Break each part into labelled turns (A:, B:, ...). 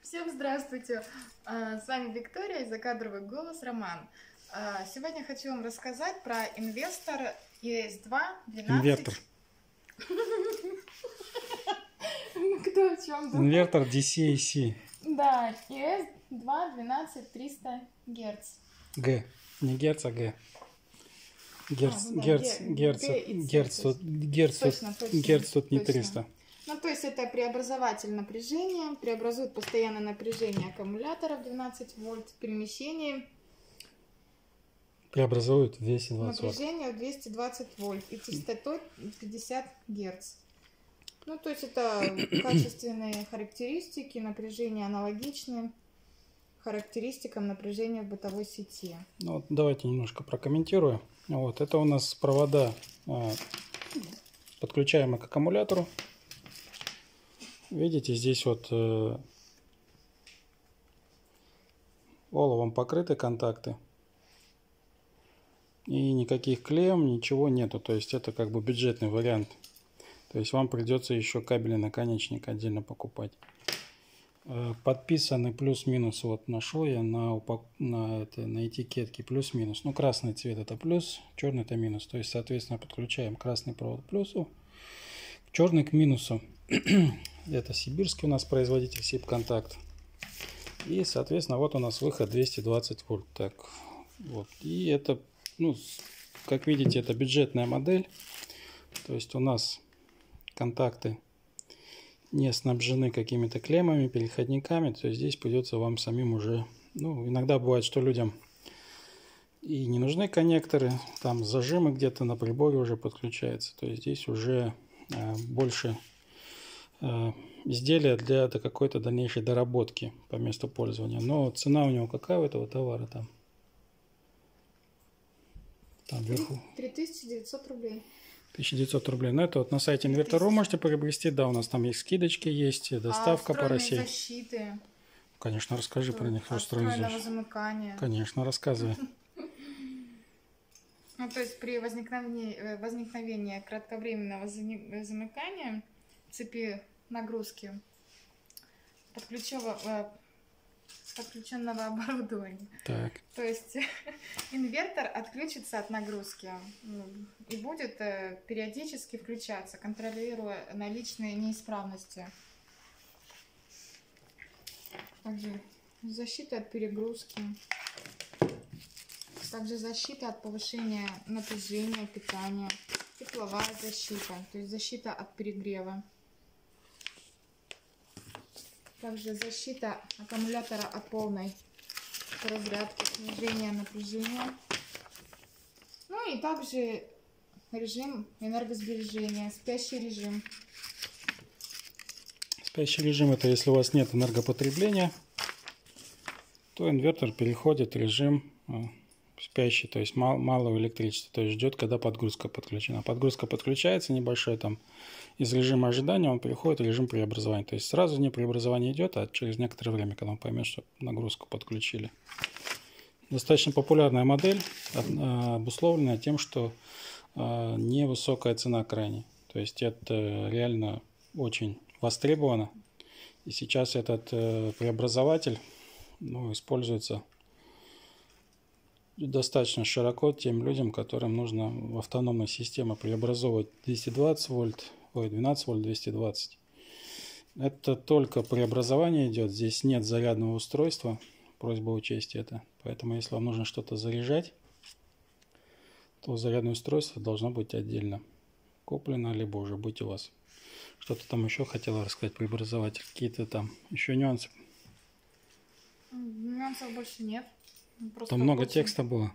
A: Всем здравствуйте! С вами Виктория и закадровый голос Роман. Сегодня хочу вам рассказать про инвертор ES2 12.
B: Инвертор.
A: Кто о чем думает?
B: Инвертор DC-AC.
A: Да, ES2 12300 Гц.
B: Г. Не Герц, а Г. Герц тут не 300.
A: Ну, то есть это преобразователь напряжения, преобразует постоянное напряжение аккумулятора в 12 вольт, перемещение
B: Преобразует 220 вольт.
A: Напряжение в 220 вольт и частотой 50 Гц. Ну, то есть это качественные характеристики, напряжение аналогичны характеристикам напряжения в бытовой сети.
B: Ну, вот давайте немножко прокомментирую. Вот, это у нас провода, подключаемые к аккумулятору. Видите, здесь вот оловом покрыты контакты. И никаких клемм, ничего нету. То есть это как бы бюджетный вариант. То есть вам придется еще кабельный наконечник отдельно покупать. Подписаны плюс-минус, вот нашел я на этикетке плюс-минус. Ну, красный цвет это плюс, черный это минус. То есть, соответственно, подключаем красный провод к плюсу, черный к минусу. Это сибирский у нас производитель Сибконтакт. И, соответственно, вот у нас выход 220 вольт. Так, вот. И это, ну, как видите, это бюджетная модель. То есть у нас контакты не снабжены какими-то клеммами, переходниками. То есть здесь придется вам самим уже... Ну, иногда бывает, что людям и не нужны коннекторы. Там зажимы где-то на приборе уже подключаются. То есть здесь уже больше изделия для какой-то дальнейшей доработки по месту пользования. Но цена у него какая у этого товара там? Там вверху.
A: 3900 рублей.
B: 1900 рублей. Но это вот на сайте Инвертор.ру можете приобрести. Да, у нас там есть скидочки, есть доставка по России.
A: Защиты?
B: Конечно, расскажи про них.
A: Встроенного замыкания.
B: Конечно, рассказывай.
A: Ну, то есть при возникновении кратковременного замыкания цепи нагрузки подключенного оборудования.
B: Так.
A: То есть инвертор отключится от нагрузки и будет периодически включаться, контролируя наличные неисправности. Также защита от перегрузки. Также защита от повышения напряжения, питания. Тепловая защита, то есть защита от перегрева. Также защита аккумулятора от полной разрядки, снижения напряжения. Ну и также режим энергосбережения, спящий режим.
B: Спящий режим — это если у вас нет энергопотребления, то инвертор переходит в режим спящий, то есть малого электричества, то есть ждет, когда подгрузка подключена. Подгрузка подключается небольшой, там из режима ожидания он переходит в режим преобразования. То есть сразу не преобразование идет, а через некоторое время, когда он поймет, что нагрузку подключили. Достаточно популярная модель, обусловленная тем, что невысокая цена крайне. То есть это реально очень востребовано. И сейчас этот преобразователь, ну, используется достаточно широко тем людям, которым нужно в автономной системе преобразовывать 220 вольт, 12 вольт 220. Это только преобразование идет, здесь нет зарядного устройства, просьба учесть это. Поэтому если вам нужно что-то заряжать, то зарядное устройство должно быть отдельно куплено, либо уже быть у вас. Что-то там еще хотела рассказать, преобразователь, какие-то там еще нюансы.
A: Нюансов больше нет. Просто
B: там много текста было.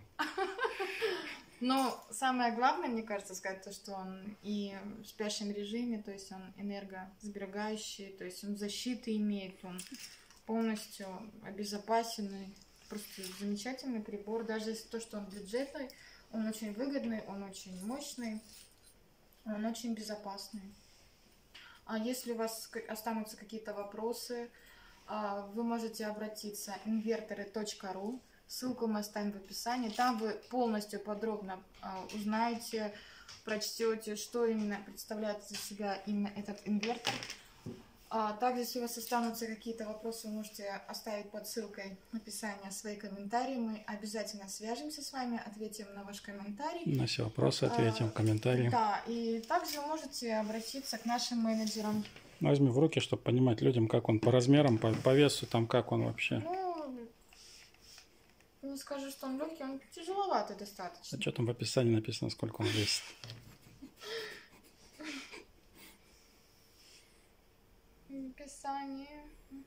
A: Но самое главное, мне кажется, сказать то, что он и в спящем режиме, то есть он энергосберегающий, то есть он защиты имеет, он полностью обезопасенный. Просто замечательный прибор. Даже если то, что он бюджетный, он очень выгодный, он очень мощный, он очень безопасный. А если у вас останутся какие-то вопросы, вы можете обратиться invertory.ru. Ссылку мы оставим в описании. Там вы полностью подробно узнаете, прочтете, что именно представляет из себя именно этот инвертор. Также, если у вас останутся какие-то вопросы, вы можете оставить под ссылкой описания свои комментарии. Мы обязательно свяжемся с вами, ответим на ваш комментарий.
B: На все вопросы ответим, комментарии.
A: Да, и также вы можете обратиться к нашим менеджерам.
B: Возьми в руки, чтобы понимать людям, как он по размерам, по весу, там как он вообще.
A: Ну, не скажу, что он легкий, он тяжеловатый достаточно.
B: А что там в описании написано, сколько он весит?
A: Описание.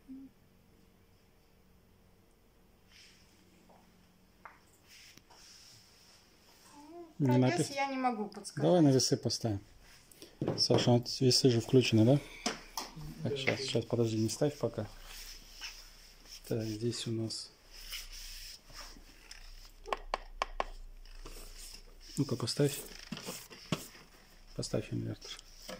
A: Про вес я не могу подсказать.
B: Давай на весы поставим. Саша, весы же включены, да? Так, сейчас, подожди, не ставь пока. Так, здесь у нас... Ну-ка, поставь. Поставь инвертор.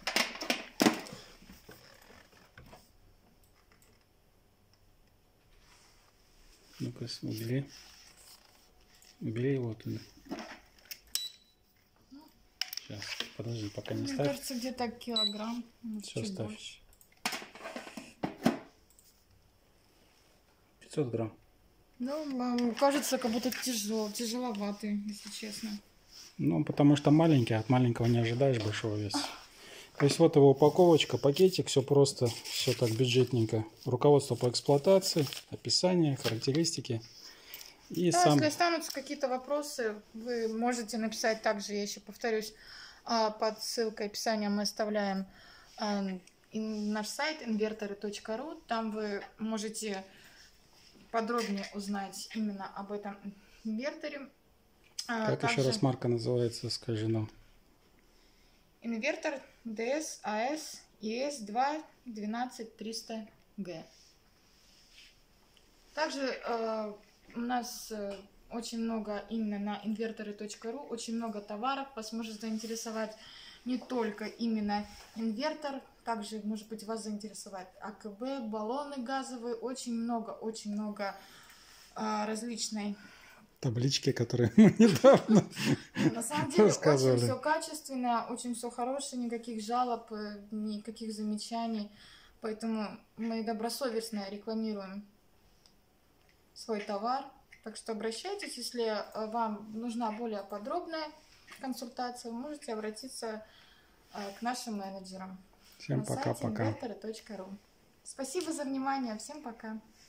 B: Ну-ка, убери. Убери его туда. Сейчас, подожди, пока не
A: Мне
B: ставь.
A: кажется, где-то килограмм.
B: Все,
A: чуть
B: ставь.
A: больше.
B: 500 грамм.
A: Ну, кажется, как будто тяжеловатый, если честно.
B: Ну, потому что маленький, от маленького не ожидаешь большого веса. То есть вот его упаковочка, пакетик, все просто, все так бюджетненько. Руководство по эксплуатации, описание, характеристики. И
A: Да,
B: сам...
A: если останутся какие-то вопросы, вы можете написать также, я еще повторюсь, под ссылкой описания мы оставляем наш сайт invertory.ru. Там вы можете подробнее узнать именно об этом инверторе.
B: Как еще раз марка называется, скажи нам.
A: Инвертор DS AS ES2 12300G. Также у нас очень много именно на invertory.ru, очень много товаров. Вас может заинтересовать не только именно инвертор, также, может быть, вас заинтересовать АКБ, баллоны газовые, очень много различной
B: Таблички, которые мы недавно
A: на самом деле
B: рассказывали.
A: очень все качественно, очень все хорошее, никаких жалоб, никаких замечаний. Поэтому мы добросовестно рекламируем свой товар. Так что обращайтесь, если вам нужна более подробная консультация, вы можете обратиться к нашим менеджерам.
B: Всем пока-пока.
A: На сайте invertory.ru. Спасибо за внимание. Всем пока.